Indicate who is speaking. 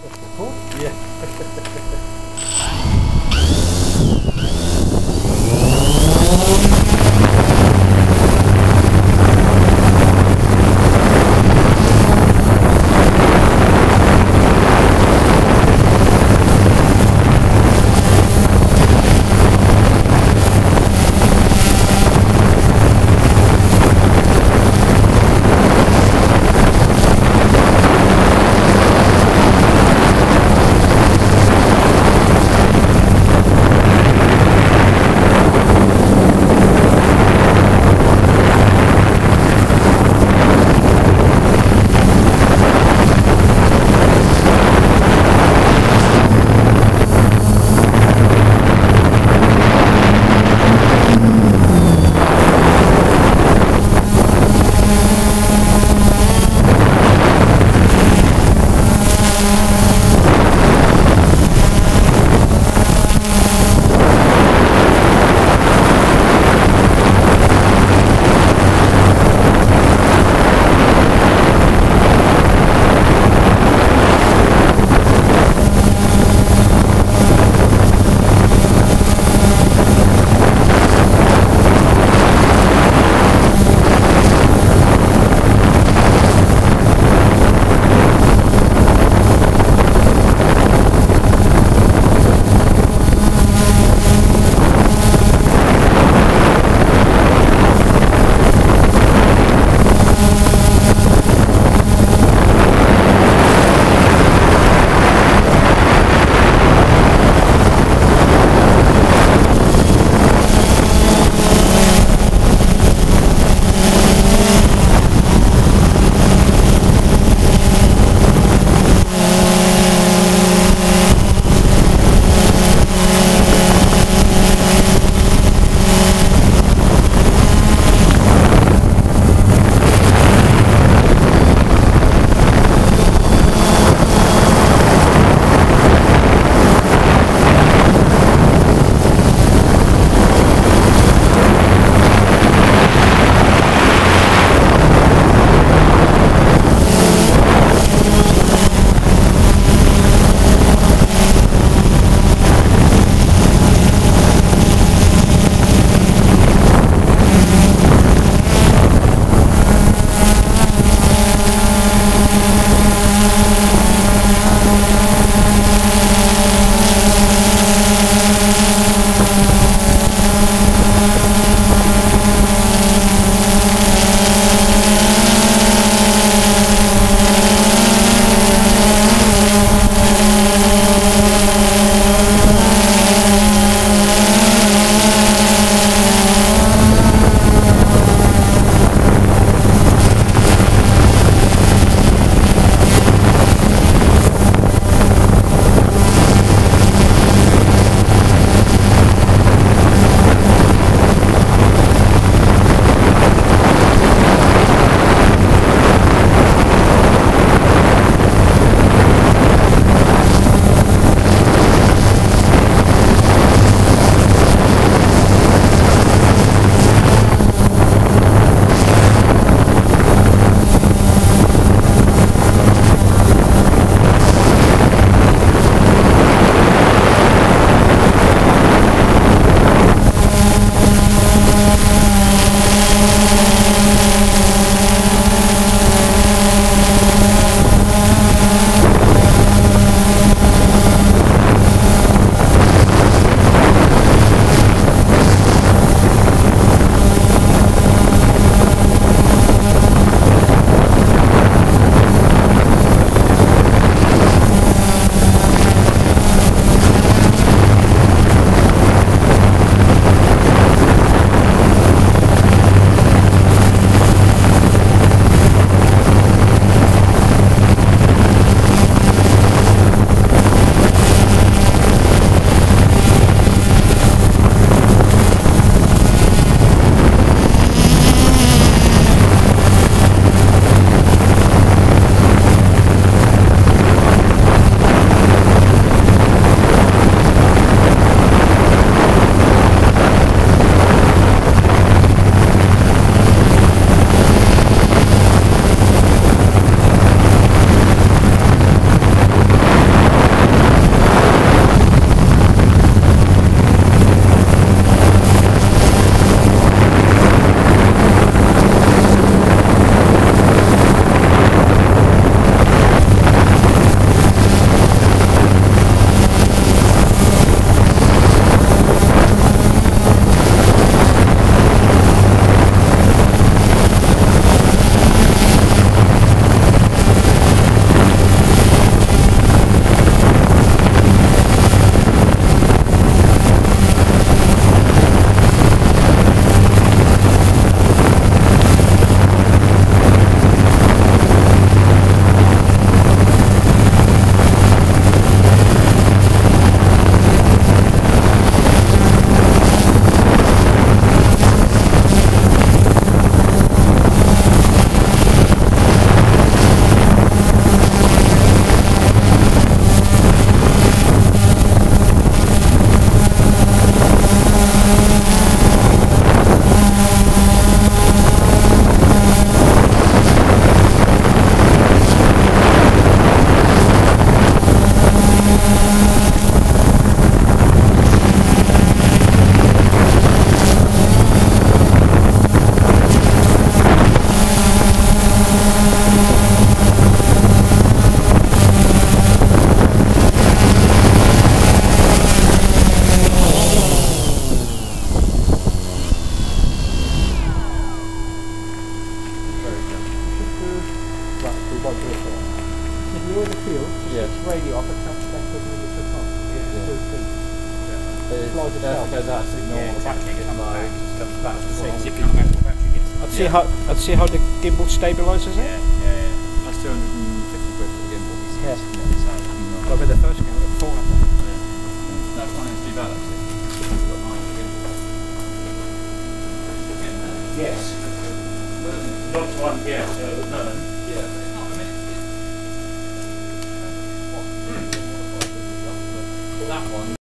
Speaker 1: Cool.
Speaker 2: Yeah.
Speaker 1: Yeah.
Speaker 2: It's radio, I can count back to the took off. Yeah.
Speaker 1: It goes out of signal,
Speaker 3: yeah, exactly.
Speaker 1: It comes back, comes back to the
Speaker 3: If you come back, the battery gets.
Speaker 2: I'd see how the gimbal stabilises it.
Speaker 3: Yeah. That's 250 quid for the gimbal.
Speaker 2: Yeah.
Speaker 3: So,
Speaker 2: I bet the first camera got 400.
Speaker 3: no, it's not too bad actually. We've got mine on the gimbal.
Speaker 4: Yes. Not one yet, so no.
Speaker 3: Yeah, but it's not, I mean, that one.